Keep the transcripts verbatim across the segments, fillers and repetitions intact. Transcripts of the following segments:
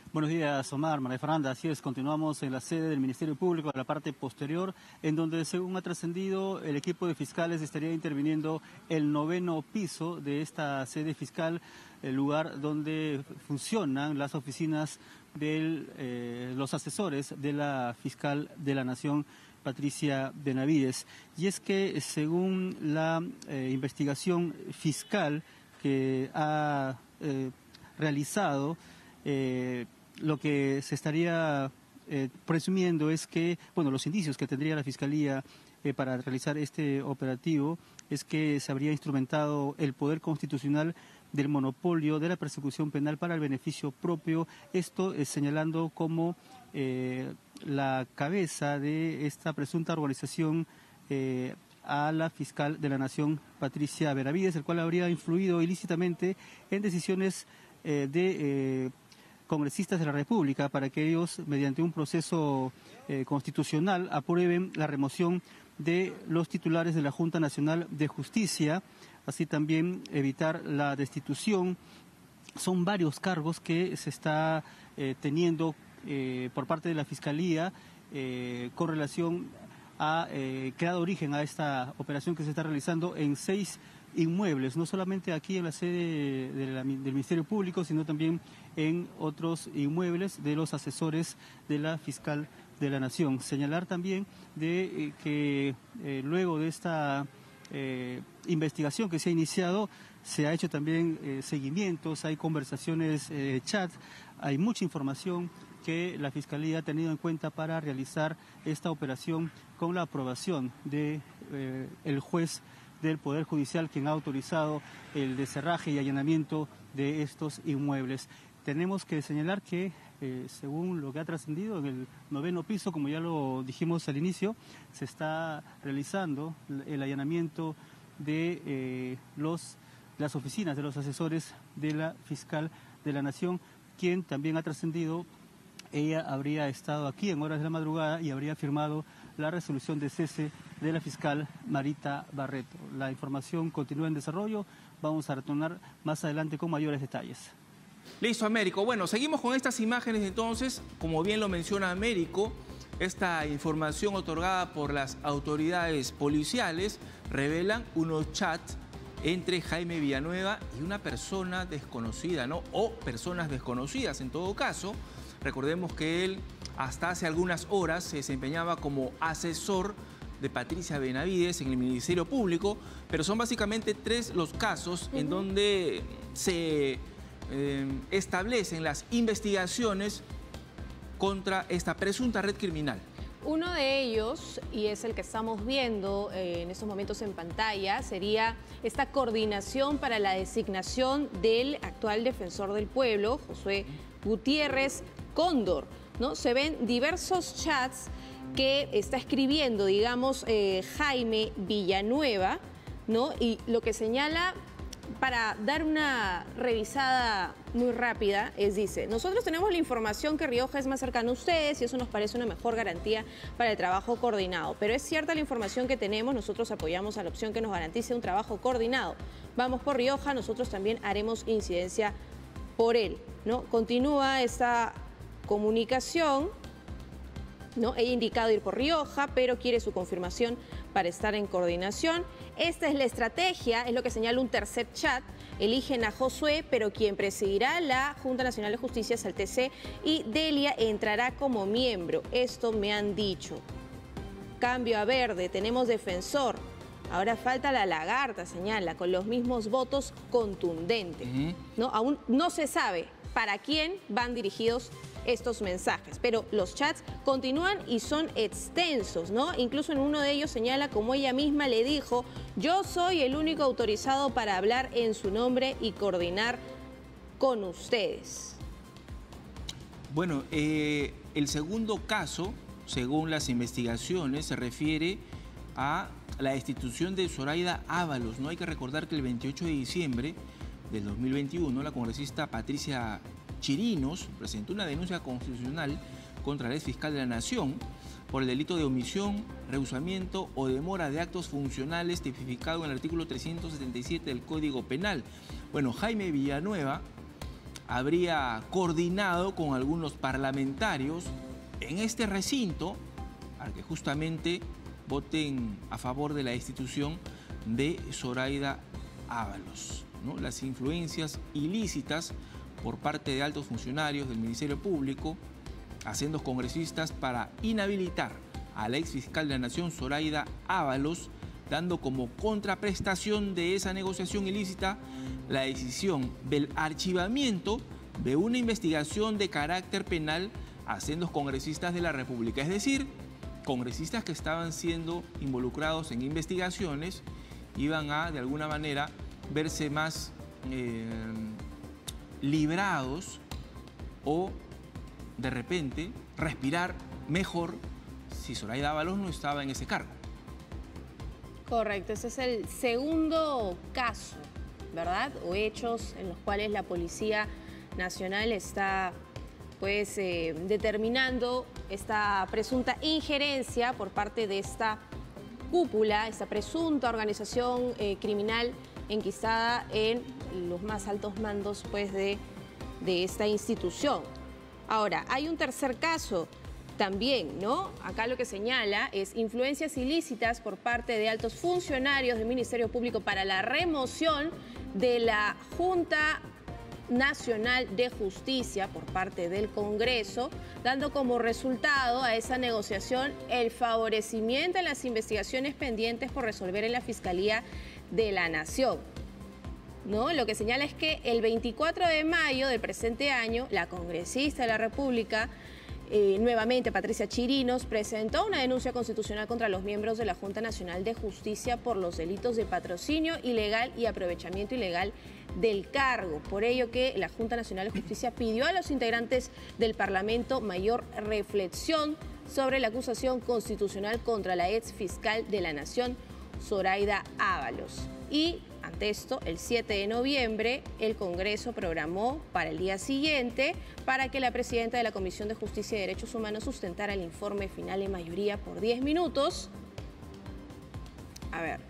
Buenos días, Omar, María Fernanda. Así es, continuamos en la sede del Ministerio Público, en la parte posterior, en donde, según ha trascendido, el equipo de fiscales estaría interviniendo el noveno piso de esta sede fiscal, el lugar donde funcionan las oficinas de eh, los asesores de la fiscal de la Nación, Patricia Benavides. Y es que, según la eh, investigación fiscal que ha eh, realizado, eh, lo que se estaría eh, presumiendo es que, bueno, los indicios que tendría la Fiscalía eh, para realizar este operativo es que se habría instrumentado el poder constitucional del monopolio de la persecución penal para el beneficio propio, esto eh, señalando como eh, la cabeza de esta presunta organización eh, a la fiscal de la Nación, Patricia Benavides, el cual habría influido ilícitamente en decisiones eh, de eh, congresistas de la República para que ellos, mediante un proceso eh, constitucional, aprueben la remoción de los titulares de la Junta Nacional de Justicia, así también evitar la destitución. Son varios cargos que se está eh, teniendo eh, por parte de la Fiscalía eh, con relación a eh, que ha dado origen a esta operación que se está realizando en seis inmuebles, no solamente aquí en la sede de la, del Ministerio Público, sino también en otros inmuebles de los asesores de la fiscal de la Nación. Señalar también de eh, que eh, luego de esta eh, investigación que se ha iniciado, se ha hecho también eh, seguimientos, hay conversaciones, eh, chat, hay mucha información que la Fiscalía ha tenido en cuenta para realizar esta operación con la aprobación de eh, el juez del Poder Judicial, quien ha autorizado el descerraje y allanamiento de estos inmuebles. Tenemos que señalar que, eh, según lo que ha trascendido en el noveno piso, como ya lo dijimos al inicio, se está realizando el allanamiento de eh, los, las oficinas de los asesores de la fiscal de la Nación, quien también ha trascendido. Ella habría estado aquí en horas de la madrugada y habría firmado la resolución de cese de la fiscal Marita Barreto. La información continúa en desarrollo. Vamos a retornar más adelante con mayores detalles. Listo, Américo. Bueno, seguimos con estas imágenes entonces. Como bien lo menciona Américo, esta información otorgada por las autoridades policiales revelan unos chats entre Jaime Villanueva y una persona desconocida, ¿no? O personas desconocidas en todo caso. Recordemos que él hasta hace algunas horas se desempeñaba como asesor de Patricia Benavides en el Ministerio Público, pero son básicamente tres los casos uh-huh. en donde se eh, establecen las investigaciones contra esta presunta red criminal. Uno de ellos, y es el que estamos viendo eh, en estos momentos en pantalla, sería esta coordinación para la designación del actual defensor del pueblo, Josué Gutiérrez Cóndor, ¿no? Se ven diversos chats que está escribiendo, digamos, eh, Jaime Villanueva, ¿no? Y lo que señala, para dar una revisada muy rápida, es, dice, nosotros tenemos la información que Rioja es más cercano a ustedes y eso nos parece una mejor garantía para el trabajo coordinado. Pero es cierta la información que tenemos, nosotros apoyamos a la opción que nos garantice un trabajo coordinado. Vamos por Rioja, nosotros también haremos incidencia por él, ¿no? Continúa esta comunicación, ¿no? Ella ha indicado ir por Rioja, pero quiere su confirmación para estar en coordinación. Esta es la estrategia, es lo que señala un tercer chat. Eligen a Josué, pero quien presidirá la Junta Nacional de Justicia es el T C y Delia entrará como miembro. Esto me han dicho. Cambio a verde, tenemos defensor. Ahora falta la lagarta, señala, con los mismos votos contundentes. Uh-huh. ¿No? Aún no se sabe para quién van dirigidos estos mensajes, pero los chats continúan y son extensos, ¿no? Incluso en uno de ellos señala, como ella misma le dijo, yo soy el único autorizado para hablar en su nombre y coordinar con ustedes. Bueno, eh, el segundo caso, según las investigaciones, se refiere a la destitución de Zoraida Ábalos, ¿no? Hay que recordar que el veintiocho de diciembre del dos mil veintiuno, la congresista Patricia Chirinos presentó una denuncia constitucional contra la ex fiscal de la Nación por el delito de omisión, rehusamiento o demora de actos funcionales tipificado en el artículo trescientos setenta y siete del Código Penal. Bueno, Jaime Villanueva habría coordinado con algunos parlamentarios en este recinto para que justamente voten a favor de la destitución de Zoraida Ábalos, ¿no? Las influencias ilícitas por parte de altos funcionarios del Ministerio Público a sendos congresistas para inhabilitar a la ex fiscal de la Nación, Zoraida Ábalos, dando como contraprestación de esa negociación ilícita la decisión del archivamiento de una investigación de carácter penal a sendos congresistas de la República. Es decir, congresistas que estaban siendo involucrados en investigaciones iban a, de alguna manera, verse más eh, librados o, de repente, respirar mejor si Zoraida Ábalos no estaba en ese cargo. Correcto, ese es el segundo caso, ¿verdad? O hechos en los cuales la Policía Nacional está pues eh, determinando esta presunta injerencia por parte de esta cúpula, esta presunta organización eh, criminal enquistada en los más altos mandos pues, de, de esta institución. Ahora, hay un tercer caso también, ¿no? Acá lo que señala es influencias ilícitas por parte de altos funcionarios del Ministerio Público para la remoción de la Junta Nacional de Justicia por parte del Congreso, dando como resultado a esa negociación el favorecimiento en las investigaciones pendientes por resolver en la Fiscalía de la Nación, ¿no? Lo que señala es que el veinticuatro de mayo del presente año, la congresista de la República, Eh, nuevamente Patricia Chirinos, presentó una denuncia constitucional contra los miembros de la Junta Nacional de Justicia por los delitos de patrocinio ilegal y aprovechamiento ilegal del cargo. Por ello que la Junta Nacional de Justicia pidió a los integrantes del Parlamento mayor reflexión sobre la acusación constitucional contra la ex fiscal de la Nación, Zoraida Ábalos. Y ante esto, el siete de noviembre, el Congreso programó para el día siguiente para que la presidenta de la Comisión de Justicia y Derechos Humanos sustentara el informe final en mayoría por diez minutos. A ver.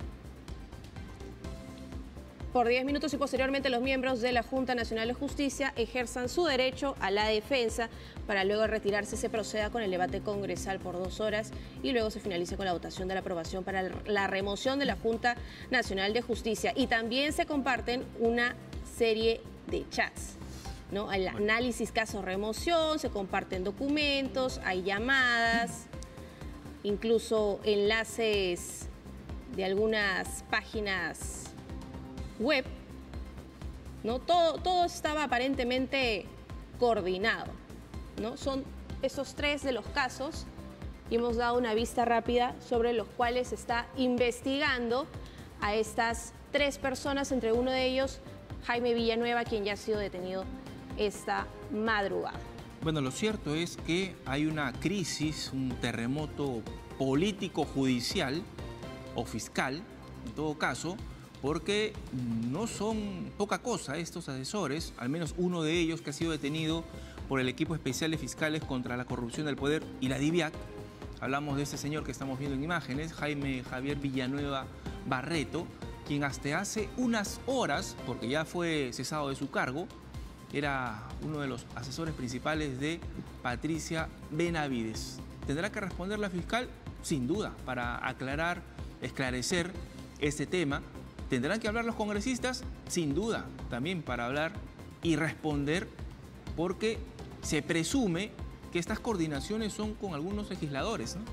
Por diez minutos y posteriormente los miembros de la Junta Nacional de Justicia ejerzan su derecho a la defensa para luego retirarse se proceda con el debate congresal por dos horas y luego se finalice con la votación de la aprobación para la remoción de la Junta Nacional de Justicia. Y también se comparten una serie de chats, ¿no? El análisis caso remoción, se comparten documentos, hay llamadas, incluso enlaces de algunas páginas web, ¿no? Todo, todo estaba aparentemente coordinado, ¿no? Son esos tres de los casos y hemos dado una vista rápida sobre los cuales se está investigando a estas tres personas, entre uno de ellos Jaime Villanueva, quien ya ha sido detenido esta madrugada. Bueno, lo cierto es que hay una crisis, un terremoto político-judicial o fiscal, en todo caso, porque no son poca cosa estos asesores, al menos uno de ellos que ha sido detenido por el equipo especial de fiscales contra la corrupción del poder y la DIVIAC. Hablamos de este señor que estamos viendo en imágenes, Jaime Javier Villanueva Barreto, quien hasta hace unas horas, porque ya fue cesado de su cargo, era uno de los asesores principales de Patricia Benavides. ¿Tendrá que responder la fiscal? Sin duda, para aclarar, esclarecer este tema. ¿Tendrán que hablar los congresistas? Sin duda, también para hablar y responder, porque se presume que estas coordinaciones son con algunos legisladores, ¿no?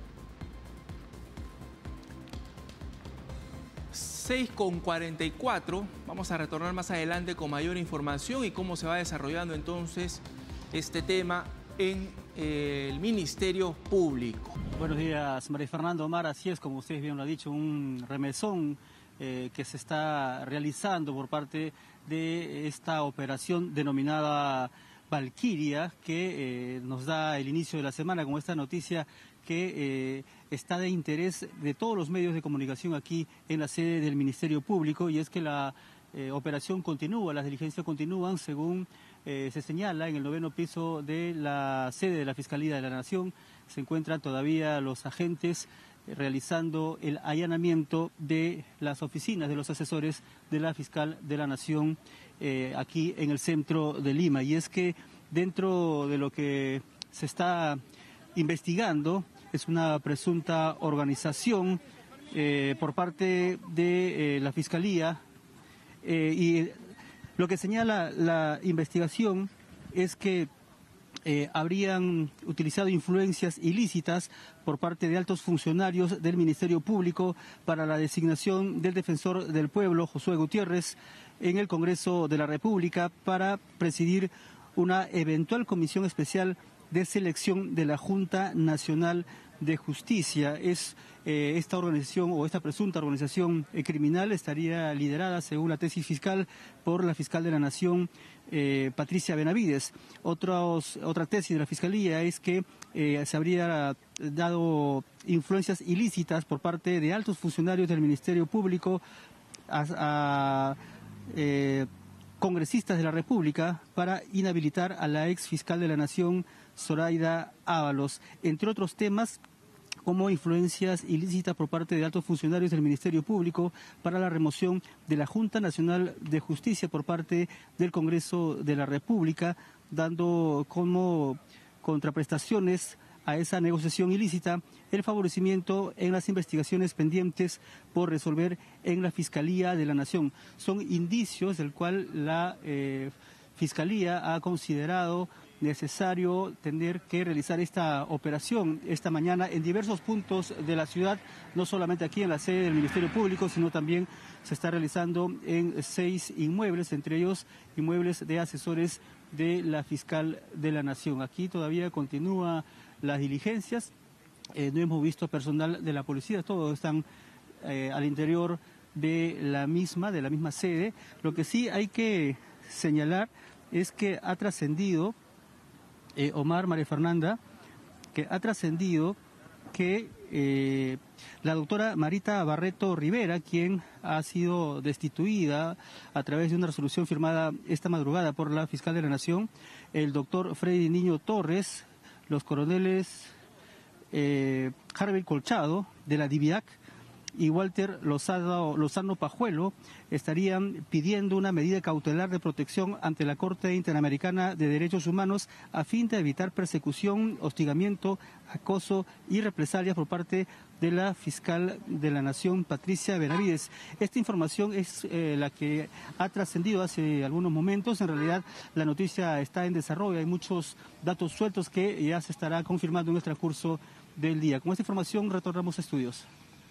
seis con cuarenta y cuatro, vamos a retornar más adelante con mayor información y cómo se va desarrollando entonces este tema en eh, el Ministerio Público. Buenos días, María Fernanda. Omar, así es, como ustedes bien lo han dicho, un remesón Eh, que se está realizando por parte de esta operación denominada Valquiria, que eh, nos da el inicio de la semana con esta noticia que eh, está de interés de todos los medios de comunicación aquí en la sede del Ministerio Público, y es que la eh, operación continúa, las diligencias continúan, según eh, se señala en el noveno piso de la sede de la Fiscalía de la Nación. Se encuentran todavía los agentes realizando el allanamiento de las oficinas de los asesores de la fiscal de la Nación eh, aquí en el centro de Lima. Y es que dentro de lo que se está investigando es una presunta organización eh, por parte de eh, la Fiscalía eh, y lo que señala la investigación es que Eh, habrían utilizado influencias ilícitas por parte de altos funcionarios del Ministerio Público para la designación del defensor del pueblo, Josué Gutiérrez, en el Congreso de la República para presidir una eventual comisión especial de selección de la Junta Nacional de Justicia. Es eh, esta organización o esta presunta organización eh, criminal estaría liderada, según la tesis fiscal, por la fiscal de la Nación, eh, Patricia Benavides. Otros, otra tesis de la Fiscalía es que eh, se habría dado influencias ilícitas por parte de altos funcionarios del Ministerio Público a, a eh, congresistas de la República para inhabilitar a la ex fiscal de la Nación, Zoraida Ábalos, entre otros temas como influencias ilícitas por parte de altos funcionarios del Ministerio Público para la remoción de la Junta Nacional de Justicia por parte del Congreso de la República, dando como contraprestaciones a esa negociación ilícita el favorecimiento en las investigaciones pendientes por resolver en la Fiscalía de la Nación. Son indicios del cual la eh, Fiscalía ha considerado necesario tener que realizar esta operación esta mañana en diversos puntos de la ciudad, no solamente aquí en la sede del Ministerio Público, sino también se está realizando en seis inmuebles, entre ellos inmuebles de asesores de la fiscal de la Nación. Aquí todavía continúan las diligencias, eh, no hemos visto personal de la policía, todos están eh, al interior de la misma, de la misma sede. Lo que sí hay que señalar es que ha trascendido Eh, Omar, María Fernanda, que ha trascendido que eh, la doctora Marita Barreto Rivera, quien ha sido destituida a través de una resolución firmada esta madrugada por la fiscal de la Nación, el doctor Freddy Niño Torres, los coroneles eh, Harvey Colchado de la DIVIAC y Walter Lozano, Lozano Pajuelo estarían pidiendo una medida cautelar de protección ante la Corte Interamericana de Derechos Humanos a fin de evitar persecución, hostigamiento, acoso y represalias por parte de la fiscal de la Nación, Patricia Benavides. Esta información es eh, la que ha trascendido hace algunos momentos. En realidad la noticia está en desarrollo, hay muchos datos sueltos que ya se estará confirmando en el transcurso del día. Con esta información retornamos a estudios.